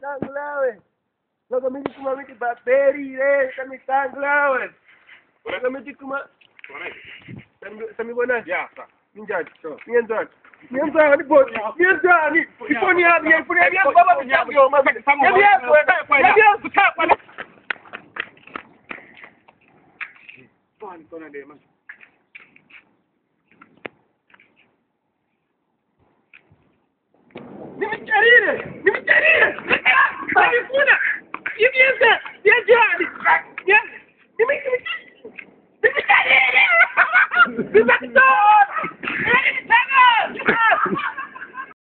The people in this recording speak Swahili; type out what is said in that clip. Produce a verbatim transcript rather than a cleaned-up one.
tangla we. Logo mimi kuma mimi BlackBerry le, kami tangla we. Logo mimi kuma. Sami bona? Ya, sa. Ninjaji. Nienda. Nienda ni bodi. Nienda ni. Ifoni hapo, ifoni hapo baba mchango mama. Hebu hapo wewe. Hebu hapo kapa. Bwana kona dema. Nimecharire.